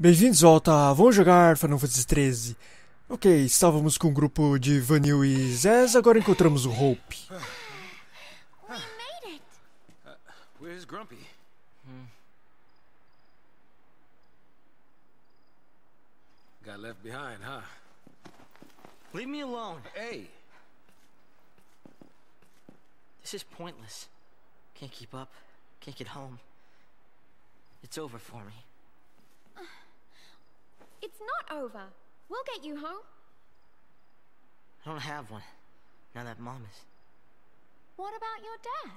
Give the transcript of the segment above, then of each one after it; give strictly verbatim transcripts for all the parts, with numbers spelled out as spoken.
Bem-vindos de volta, vamos jogar Final Fantasy treze. Ok, estávamos com um grupo de Vanille e Zez, agora encontramos o Hope. We made it. Uh, where's Grumpy? Hmm. Got left behind, huh? Leave me alone. Hey, This is pointless. Can't keep up. Can't get home. It's over for me. It's not over. We'll get you home. I don't have one. Now that Mom is... What about your dad?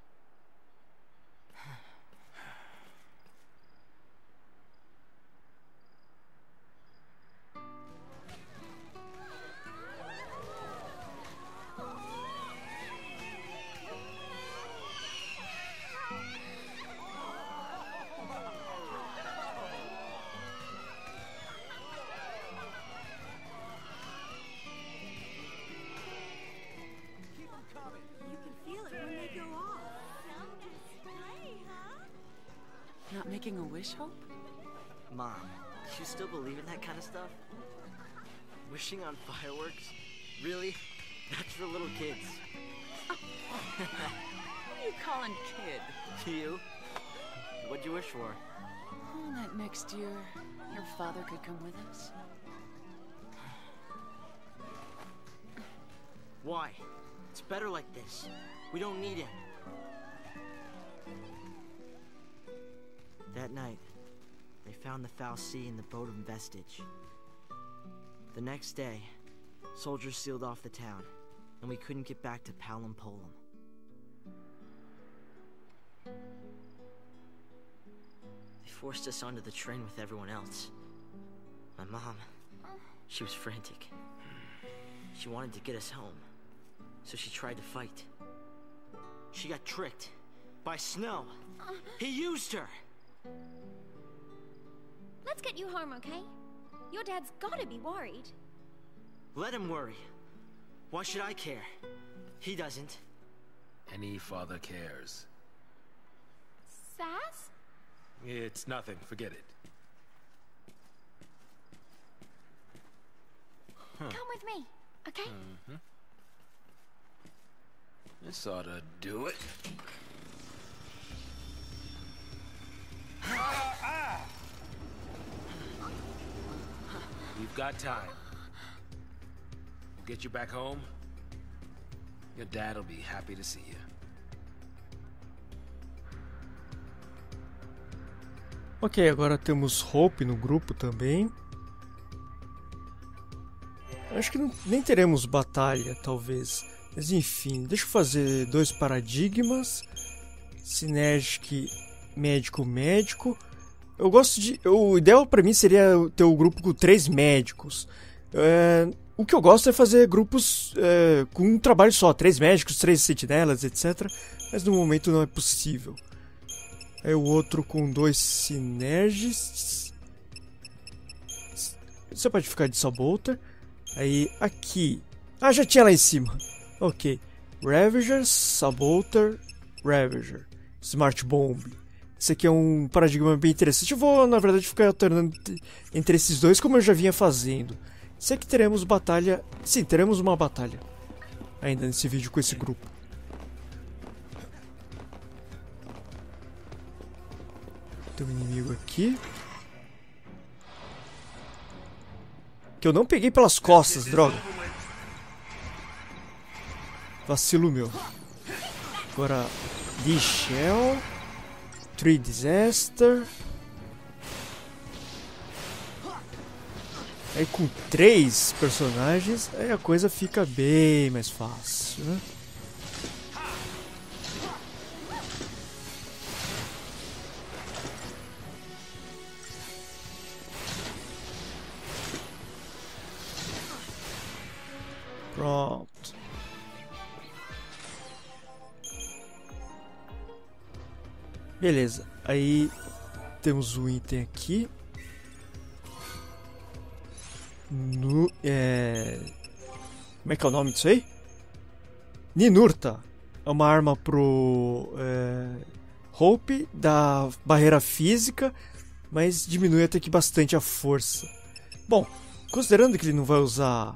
Not making a wish, Hope? Mom, you still believe in that kind of stuff? Wishing on fireworks? Really? That's for little kids. What are you calling kid? You? What'd you wish for? Oh, that next year, your father could come with us. Why? It's better like this. We don't need him. That night, they found the fal'Cie in the Bodhum vestige. The next day, soldiers sealed off the town, and we couldn't get back to Palom Polum. They forced us onto the train with everyone else. My mom, she was frantic. She wanted to get us home, so she tried to fight. She got tricked by Snow. He used her! Let's get you home, okay? Your dad's gotta be worried. Let him worry. Why should I care? He doesn't. any father cares. Sass? It's nothing, forget it. Huh. Come with me, okay? Mm-hmm. This ought to do it. Ah, ah. We've got time. We'll get you back home. Your dad'll be happy to see you. Ok, agora temos Hope no grupo também. Acho que não, nem teremos batalha, talvez. Mas enfim, deixa eu fazer dois paradigmas. Synergic médico-médico. Eu gosto de... O ideal pra mim seria ter o grupo com três médicos. É, o que eu gosto é fazer grupos é, com um trabalho só. Três médicos, três sentinelas, etcétera. Mas no momento não é possível. Aí o outro com dois Synergists. Você pode ficar de Subaltern. Aí aqui... Ah, já tinha lá em cima. Ok. Ravager, Subaltern, Ravager. Smart Bomb. Esse aqui é um paradigma bem interessante. Eu vou, na verdade, ficar alternando entre esses dois, como eu já vinha fazendo. Sei que teremos batalha... Sim, teremos uma batalha. Ainda nesse vídeo com esse grupo. Tem um inimigo aqui. Que eu não peguei pelas costas, droga. Vacilo meu. Agora, Lee Shell. Tree Disaster. Aí com três personagens, aí a coisa fica bem mais fácil, né? Pronto. Beleza, aí temos um item aqui. No, é... Como é que é o nome disso aí? Ninurta. É uma arma pro é... Hope, da barreira física. mas diminui até que bastante a força. Bom, considerando que ele não vai usar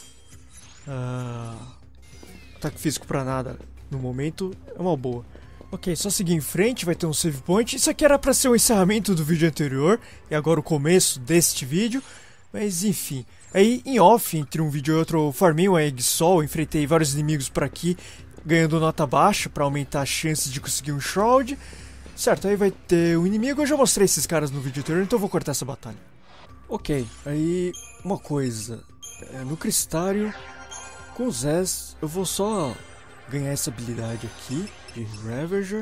uh, ataque físico pra nada no momento, é uma boa. Ok, só seguir em frente, vai ter um save point. Isso aqui era pra ser o encerramento do vídeo anterior, e agora o começo deste vídeo. Mas enfim, aí em off, entre um vídeo e outro, eu farmei uma Egg Sol, enfrentei vários inimigos por aqui, ganhando nota baixa pra aumentar as chances de conseguir um Shroud. Certo, aí vai ter um inimigo, eu já mostrei esses caras no vídeo anterior, então eu vou cortar essa batalha. Ok, aí uma coisa, é, no Cristário, com o Zez, eu vou só ganhar essa habilidade aqui, de Ravager.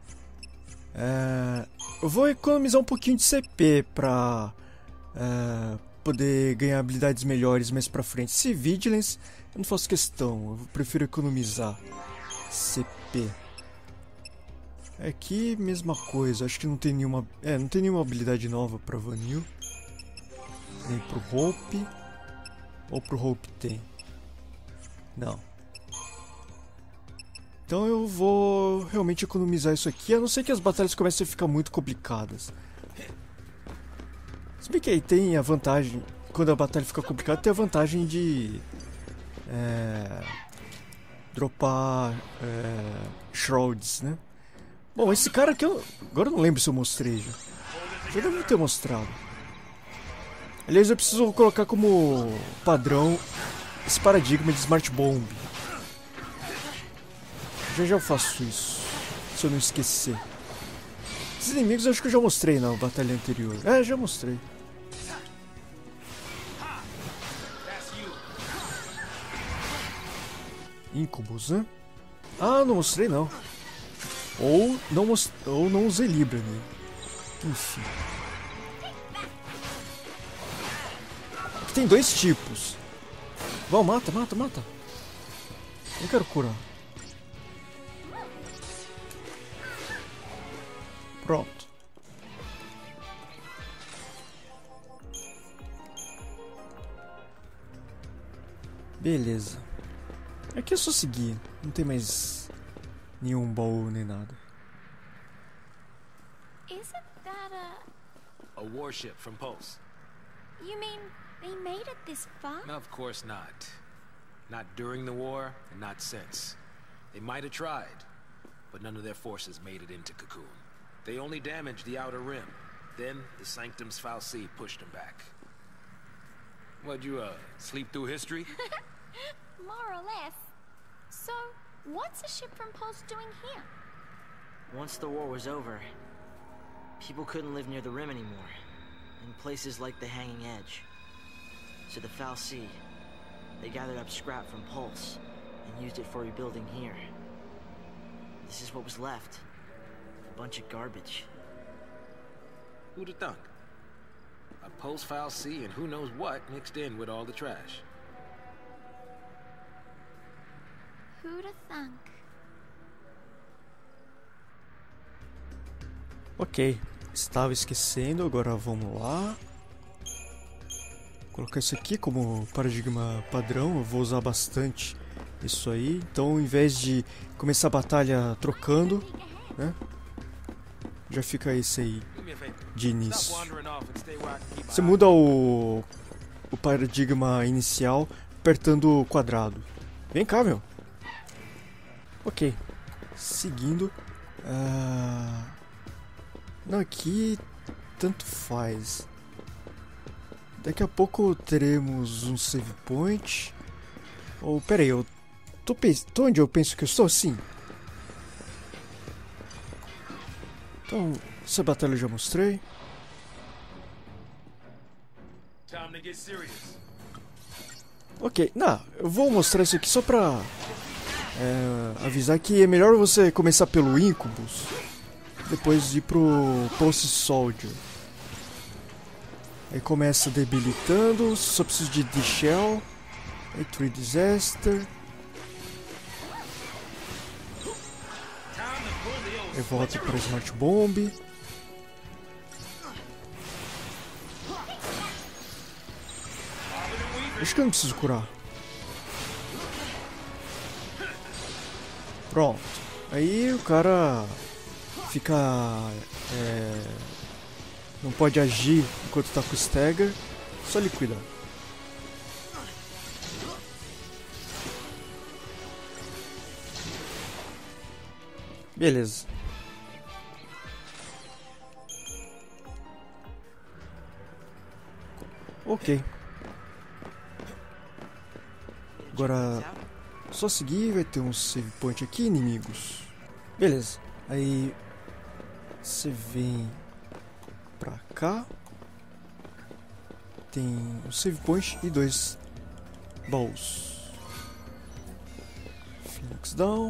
É, eu vou economizar um pouquinho de C P pra é, poder ganhar habilidades melhores mais pra frente. Se Vigilance, eu não faço questão, eu prefiro economizar C P. Aqui, mesma coisa, acho que não tem nenhuma, é, não tem nenhuma habilidade nova pra Vanille. Nem pro Hope. Ou pro Hope tem? Não. Então eu vou realmente economizar isso aqui, a não ser que as batalhas comecem a ficar muito complicadas. Se bem que aí tem a vantagem, quando a batalha fica complicada, tem a vantagem de é, dropar é, Shrouds, né? Bom, esse cara aqui, eu, agora eu não lembro se eu mostrei já. Já devo ter mostrado. Aliás, eu preciso colocar como padrão esse paradigma de Smart Bomb. Já já eu faço isso, se eu não esquecer. Esses inimigos eu acho que eu já mostrei na batalha anterior. É, já mostrei. Incubus, né? Ah, não mostrei não. Ou não, most... Ou não usei Libra nele. Enfim. Aqui tem dois tipos. Vão, mata, mata, mata. Eu quero curar. Pronto. Beleza. Aqui é só seguir. Não tem mais nenhum baú nem nada. Isn't that a... A warship from Pulse. You mean they made it this far? No, of course not. Not during the war, and not since. They might have tried, but none of their forces made it into Cocoon. They only damaged the outer rim. Then, the Sanctum's Fal'Cie pushed them back. What'd you, uh, sleep through history? More or less. So, what's a ship from Pulse doing here? Once the war was over, people couldn't live near the rim anymore, in places like the Hanging Edge. So the Fal'Cie, they gathered up scrap from Pulse and used it for rebuilding here. This is what was left. A bunch of garbage. Who'd have thunk? A Pulse Fal'Cie and who knows what mixed in with all the trash. Who'd have thunk? Ok, estava esquecendo, agora vamos lá. Vou colocar isso aqui como paradigma padrão, eu vou usar bastante isso aí. Então, ao invés de começar a batalha trocando, né, já fica esse aí de início. Você muda o, o paradigma inicial apertando o quadrado. Vem cá, meu. Ok, seguindo. Uh... Não, aqui tanto faz. Daqui a pouco teremos um save point. Ou, pera aí, eu tô, tô onde eu penso que eu estou? Sim. Então, essa batalha eu já mostrei. Ok, não, eu vou mostrar isso aqui só pra é, avisar que é melhor você começar pelo Incubus, depois ir pro Pulse Soldier. Aí começa debilitando, só preciso de D-Shell. Aí Tree Disaster. Aí volta para Smart Bomb. Acho que eu não preciso curar. Pronto. Aí o cara fica é, Não pode agir enquanto tá com o Stagger. Só liquidar. Beleza. Ok. Agora, só seguir, vai ter um save point aqui, inimigos. Beleza. Aí, você vem pra cá. Tem um save point e dois baús. Phoenix Down.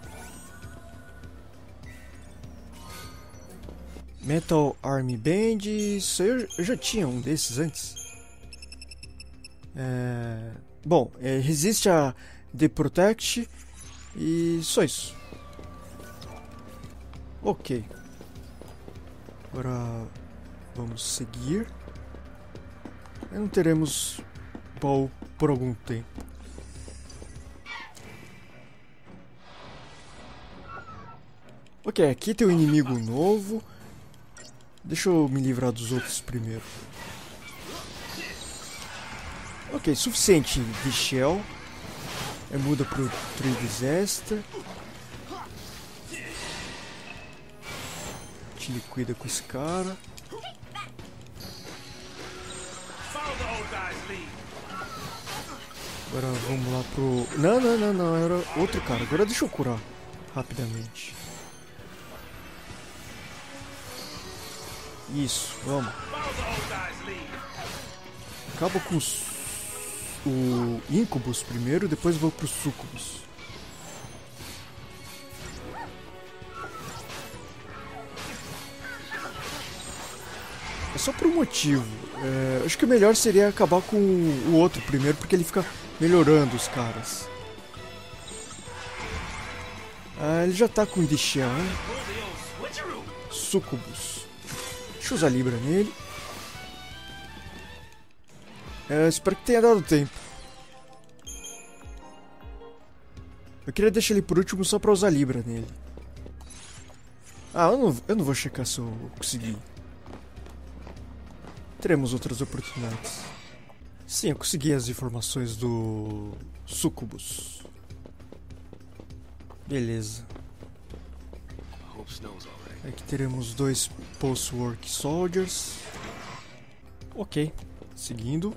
Metal Army Band. Isso aí eu, eu já tinha um desses antes. É... Bom, é, resiste a The Protect. E só isso. Ok. Agora vamos seguir. Não teremos baú por algum tempo. Ok, aqui tem um inimigo novo. Deixa eu me livrar dos outros primeiro. Ok, suficiente de Shell. É, muda pro Tree Disaster. Te liquida com esse cara. Agora vamos lá pro... Não, não, não, não, era outro cara. Agora deixa eu curar rapidamente. Isso, vamos. Acaba com os, o Incubus primeiro, depois vou pro Sucubus. É só por um motivo. É, acho que o melhor seria acabar com o outro primeiro, porque ele fica melhorando os caras. Ah, ele já tá com o Indician. Sucubus. Deixa eu usar Libra nele. É, espero que tenha dado tempo. Eu queria deixar ele por último só pra usar Libra nele. Ah, eu não, eu não vou checar se eu conseguir. Teremos outras oportunidades. Sim, eu consegui as informações do Sucubus. Beleza. Aqui teremos dois Post-Work Soldiers. Ok, seguindo.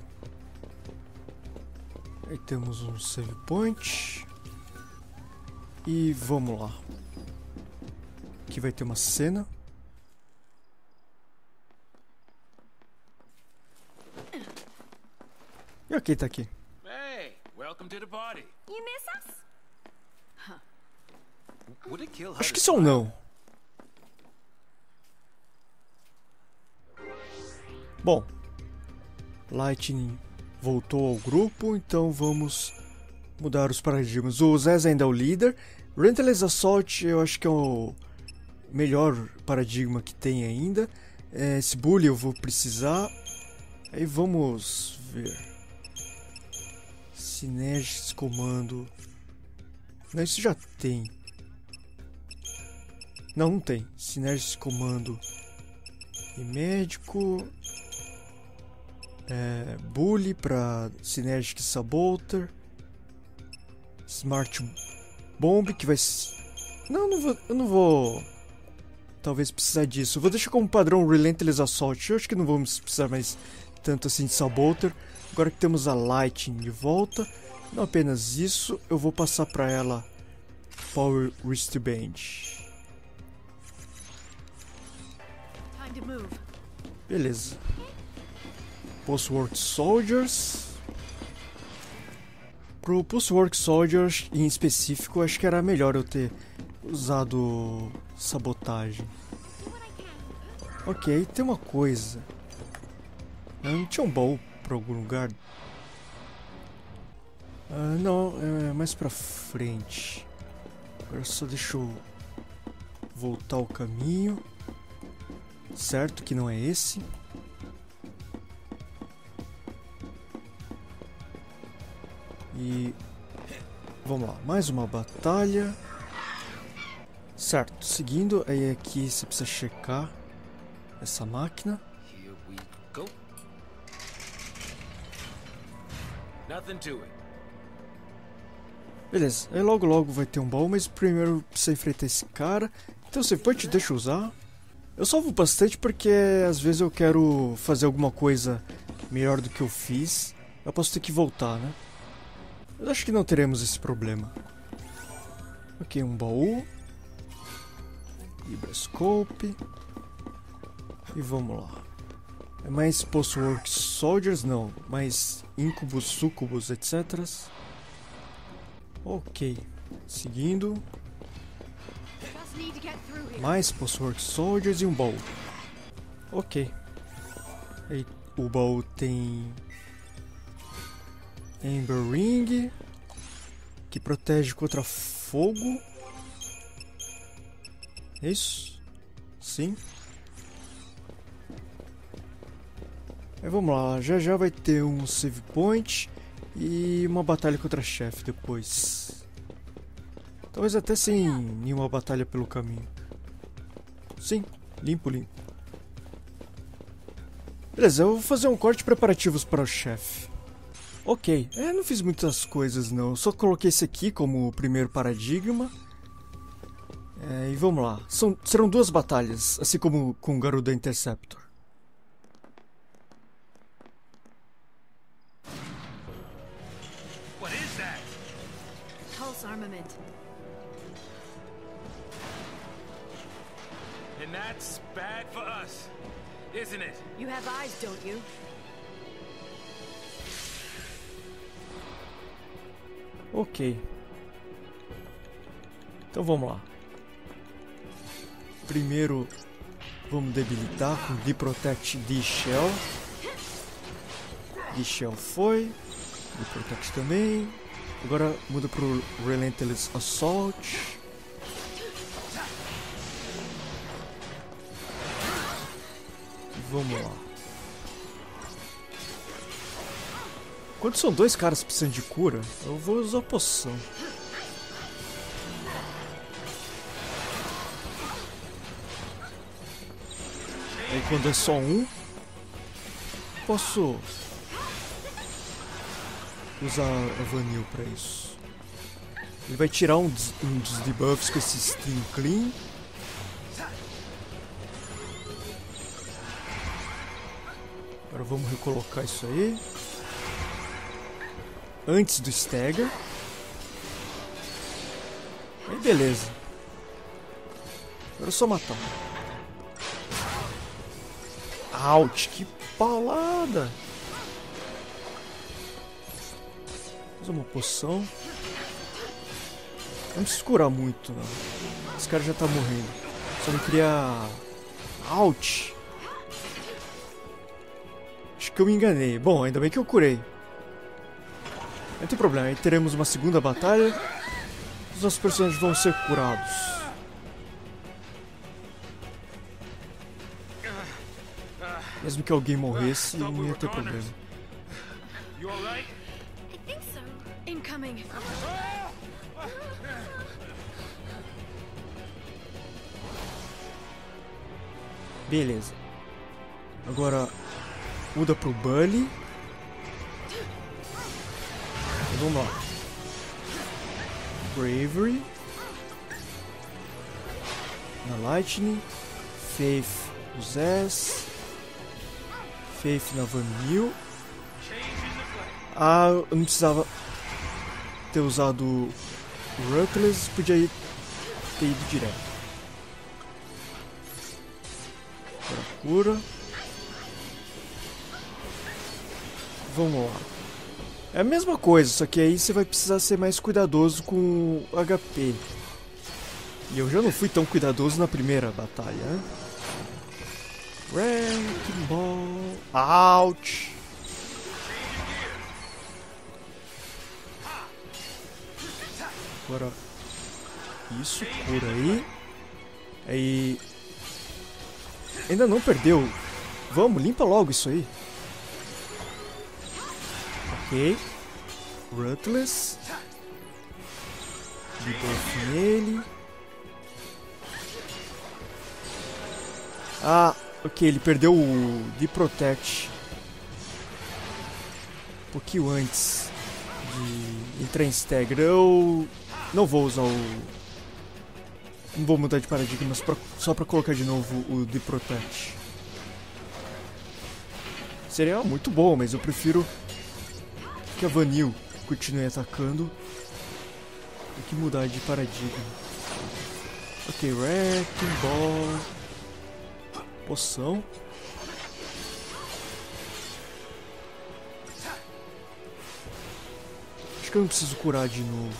Aí temos um Save Point. E vamos lá. Aqui vai ter uma cena. E ok, tá aqui. Hey, welcome to the party. You miss us? Would it kill her Acho to que isso é um smile? não. Bom, Lightning voltou ao grupo, então vamos mudar os paradigmas. O Zez ainda é o líder. Relentless Assault eu acho que é o melhor paradigma que tem ainda. Esse Bully eu vou precisar. Aí vamos ver. Synergis comando. Não, isso já tem. Não, não tem. Synergis comando e médico. É, Bully para Synergic Saboteur. Smart Bomb que vai... Não, não vou, eu não vou... Talvez precisar disso. Eu vou deixar como padrão Relentless Assault. Eu acho que não vamos precisar mais tanto assim de Saboteur. Agora que temos a Lightning de volta. Não apenas isso, eu vou passar para ela Power Wristband. Beleza. Post-Work Soldiers. Pro Post-Work Soldiers em específico, acho que era melhor eu ter usado sabotagem. Ok, tem uma coisa. Não tinha um baú pra algum lugar? Ah, não, é mais pra frente. Agora só deixa eu voltar o caminho. Certo que não é esse. E vamos lá, mais uma batalha. Certo, seguindo, aí aqui você precisa checar essa máquina. Nothing to it. Beleza, aí logo logo vai ter um baú, mas primeiro precisa enfrentar esse cara. Então save point deixa eu usar. Eu salvo bastante porque às vezes eu quero fazer alguma coisa melhor do que eu fiz. Eu posso ter que voltar, né? Mas acho que não teremos esse problema. Ok, um baú. Librascope. E vamos lá. É mais Postwork Soldiers? Não. Mais Incubus, Sucubus, etcétera. Ok. Seguindo. Mais Postwork Soldiers e um baú. Ok. Aí, o baú tem Ember Ring, que protege contra fogo. Isso? Sim. Aí vamos lá, já já vai ter um save point e uma batalha contra chefe depois. Talvez até sem nenhuma batalha pelo caminho. Sim, limpo, limpo. Beleza, eu vou fazer um corte de preparativos para o chefe. Ok, é, não fiz muitas coisas não, eu só coloquei esse aqui como o primeiro paradigma. É, e vamos lá, São, serão duas batalhas, assim como com o Garuda Interceptor. What is that? Pulse armament. And that's bad for us, isn't it? You have eyes, don't you? Ok. Então vamos lá. Primeiro vamos debilitar com D-Protect D-Shell. D-Shell foi. D-Protect também. Agora muda pro Relentless Assault. Vamos lá. Quando são dois caras precisando de cura, eu vou usar poção. Aí quando é só um, posso usar a Vanille pra isso. Ele vai tirar um, um dos debuffs com esse Steam Clean. Agora vamos recolocar isso aí. Antes do Stagger. Aí beleza. Agora é só matar. Ouch, que paulada! Vou usar uma poção. Não precisa curar muito, não. Esse cara já tá morrendo. Só não queria... Ouch! Acho que eu me enganei. Bom, ainda bem que eu curei. Não tem problema, aí teremos uma segunda batalha. Os nossos personagens vão ser curados. Mesmo que alguém morresse, não ia ter problema. You alright? I think so. Incoming. Beleza. Agora muda pro Bully. Vamos lá. Bravery. Na Lightning. Faith no Zez. Faith na Vanille. Ah, eu não precisava ter usado o Ruthless, podia ir, ter ido direto. Agora cura. Vamos lá. É a mesma coisa, só que aí você vai precisar ser mais cuidadoso com o H P. E eu já não fui tão cuidadoso na primeira batalha, né? Wrecking Ball. Ouch! Agora, isso, cura aí. Aí... Ainda não perdeu. Vamos, limpa logo isso aí. Ok. Ruthless. Debuff nele. Ah, ok, ele perdeu o D-Protect um pouquinho antes. de entrar em Stagger. Eu não vou usar o... Não vou mudar de paradigmas pra, só pra colocar de novo o The Protect. Seria muito bom, mas eu prefiro que a Vanille continue atacando do que mudar de paradigma. Ok, Wrecking Ball. Poção. Acho que eu não preciso curar de novo.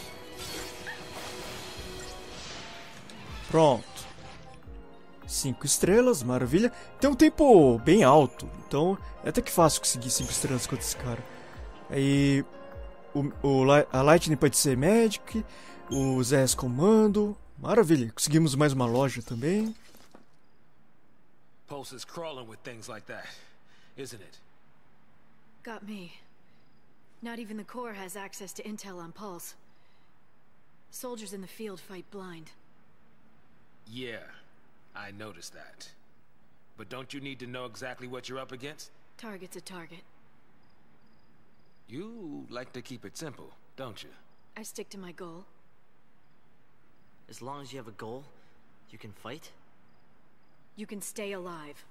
Pronto. Cinco estrelas, maravilha. Tem um tempo bem alto, então é até que fácil conseguir cinco estrelas com esse cara. Aí o, o, a Lightning pode ser Magic, o Zez Comando. Maravilha, conseguimos mais uma loja também. Pulse is crawling with things like that, isn't it? Got me. Not even the Corps has access to intel on Pulse. Soldiers in the field fight blind. Yeah, I noticed that. But don't you need to know exactly what you're up against? Target's a target. You like to keep it simple, don't you? I stick to my goal. As long as you have a goal, you can fight? You can stay alive.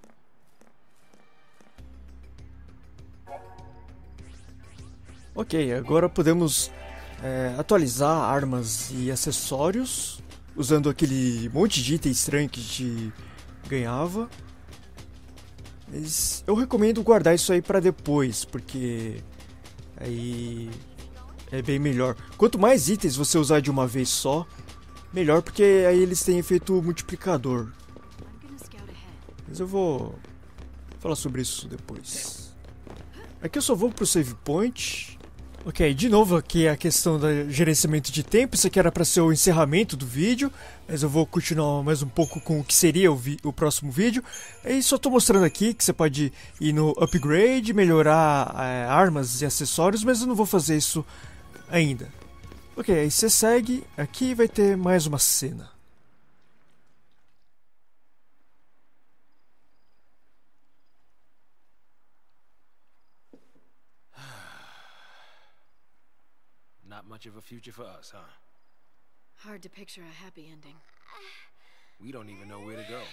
Ok, agora podemos é, atualizar armas e acessórios usando aquele monte de item estranho que a gente ganhava. Mas eu recomendo guardar isso aí para depois, porque aí é bem melhor. Quanto mais itens você usar de uma vez só, melhor, porque aí eles têm efeito multiplicador. Mas eu vou falar sobre isso depois. Aqui eu só vou pro save point. Ok, de novo aqui a questão do gerenciamento de tempo. Isso aqui era para ser o encerramento do vídeo, mas eu vou continuar mais um pouco com o que seria o, o próximo vídeo. E só estou mostrando aqui que você pode ir no upgrade, melhorar é, armas e acessórios, mas eu não vou fazer isso ainda. Ok, aí você segue, aqui vai ter mais uma cena. Not much of a future for us, huh? Hard to picture a happy ending. We don't even know where to go.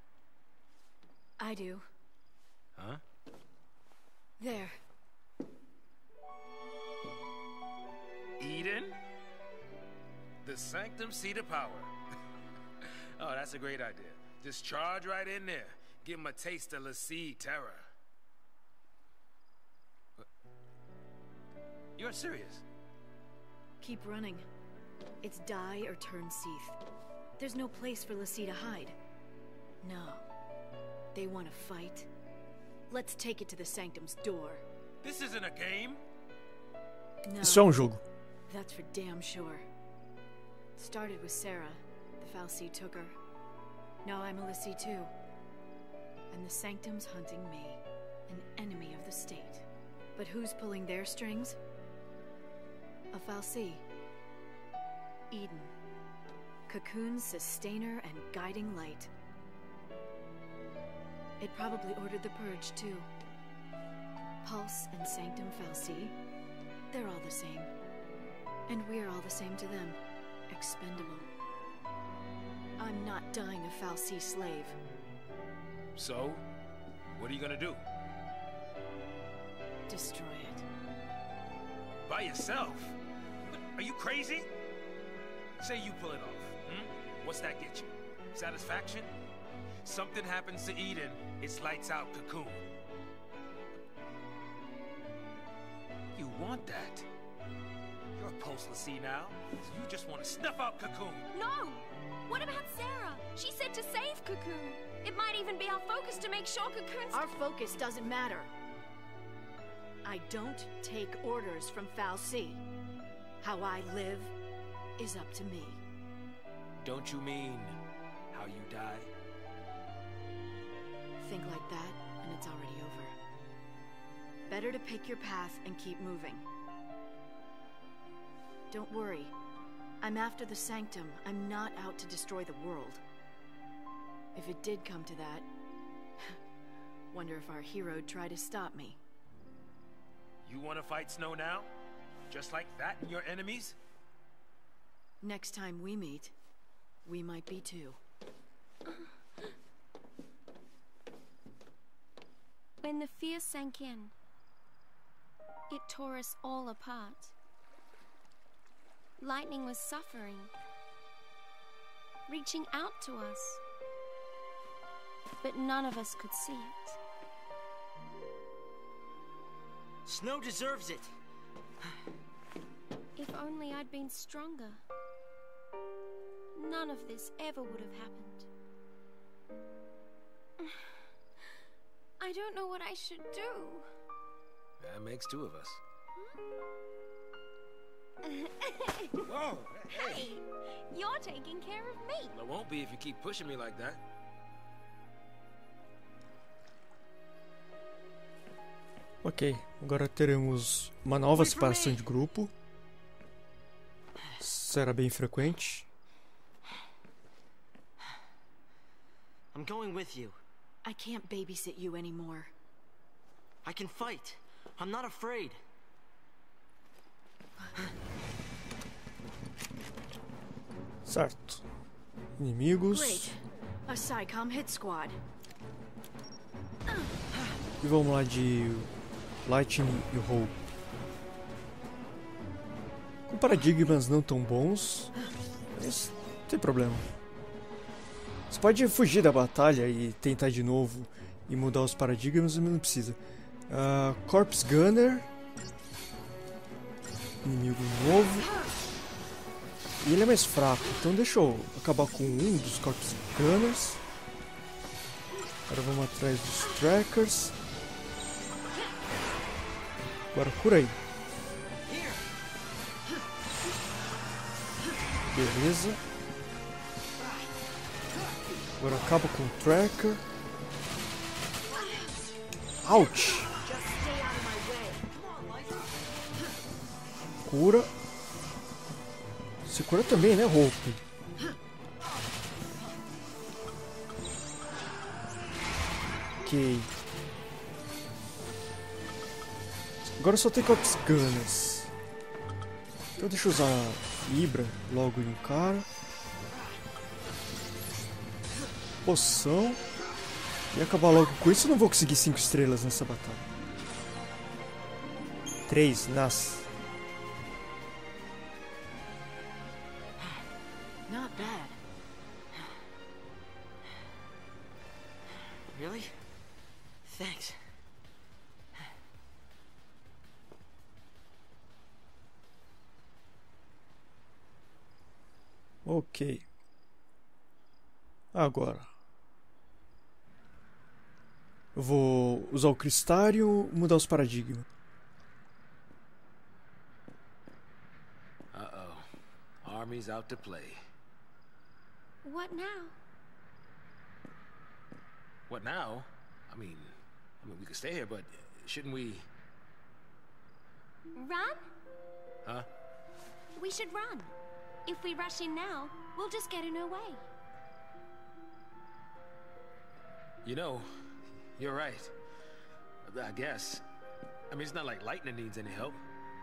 I do. Huh? There. Eden? The Sanctum Seat of Power. Oh, that's a great idea. Just charge right in there. Give him a taste of l'Cie terror. You're serious? Keep running. It's die or turn Seath. There's no place for l'Cie to hide. No. They want to fight. Let's take it to the Sanctum's door. This isn't a game. No. Isso é um jogo. That's for damn sure. Started with Sarah. The fal'Cie took her. Now I'm a l'Cie too. And the Sanctum's hunting me, an enemy of the state. But who's pulling their strings? A fal'Cie. Eden. Cocoon's sustainer and guiding light. It probably ordered the purge too. Pulse and Sanctum fal'Cie, they're all the same. And we're all the same to them. Expendable. I'm not dying a fal'Cie slave. So, what are you gonna do? Destroy it. By yourself? What, are you crazy? Say you pull it off, hmm? What's that get you? Satisfaction? Something happens to Eden, it's lights out Cocoon. You want that? You're a Pulse l'Cie now, so you just want to snuff out Cocoon. No! What about Sarah? She said to save Cocoon. It might even be our focus to make sure Cocoon's... Our focus doesn't matter. I don't take orders from fal'Cie. How I live is up to me. Don't you mean how you die? Think like that, and it's already over. Better to pick your path and keep moving. Don't worry. I'm after the Sanctum. I'm not out to destroy the world. If it did come to that, wonder if our hero'd try to stop me. You want to fight Snow now? Just like that and your enemies? Next time we meet, we might be too. When the fear sank in, it tore us all apart. Lightning was suffering, reaching out to us, but none of us could see it. Snow deserves it. If only I'd been stronger, none of this ever would have happened. I don't know what I should do. That makes two of us. Whoa! Hey, Hey, you're taking care of me. Well, it won't be if you keep pushing me like that. Ok, agora teremos uma nova separação de grupo. Será bem frequente. I'm going with you. I can't babysit you anymore. I can fight. I'm not afraid. Certo. Inimigos. Great. A SciComm hit squad. E vamos lá de Lightning e Hope. Com paradigmas não tão bons, mas não tem problema. Você pode fugir da batalha e tentar de novo e mudar os paradigmas, mas não precisa. Uh, Corpse Gunner. Inimigo novo. E ele é mais fraco, então deixa eu acabar com um dos Corpse Gunners. Agora vamos atrás dos Trackers. Agora cura aí. Beleza. Agora acaba com o Tracker. Ouch! Cura. Você cura também, né, Hope? Ok. Agora só tem Corpse Gunners. Então deixa eu usar Ibra logo no cara. Poção. E acabar logo com isso. Eu não vou conseguir cinco estrelas nessa batalha. três, nasce. Not bad. Really? Thanks. Ok. Agora. Eu vou usar o Cristário e mudar os paradigmas. Uh-oh. Army's out to play. What now? What now? I mean, I mean, we could stay here, but shouldn't we? Run? Huh? We should run. If we rush in now, we'll just get in her way. You know, you're right. I guess. I mean, it's not like Lightning needs any help.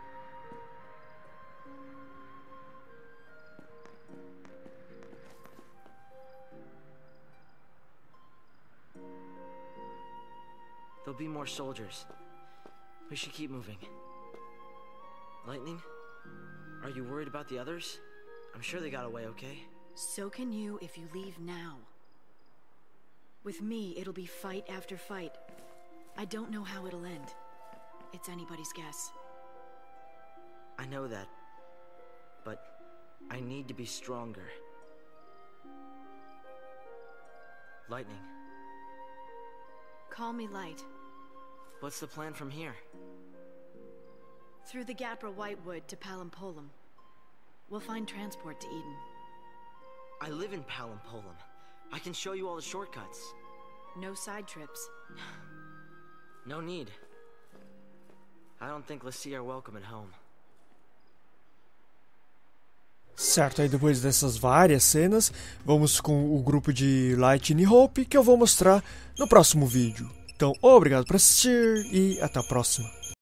There'll be more soldiers. We should keep moving. Lightning, are you worried about the others? I'm sure they got away okay. So can you if you leave now. With me, it'll be fight after fight. I don't know how it'll end. It's anybody's guess. I know that. But I need to be stronger. Lightning, Call me Light. what's the plan from here? Through the Gapra Whitewood to Palampolum. We'll find transport to Eden. I live in Palampolum. I can show you all the shortcuts. No side trips. No need. I don't think Lassie are welcome at home. Certo, aí depois dessas várias cenas, vamos com o grupo de Lightning e Hope, que eu vou mostrar no próximo vídeo. Então, obrigado por assistir e até a próxima.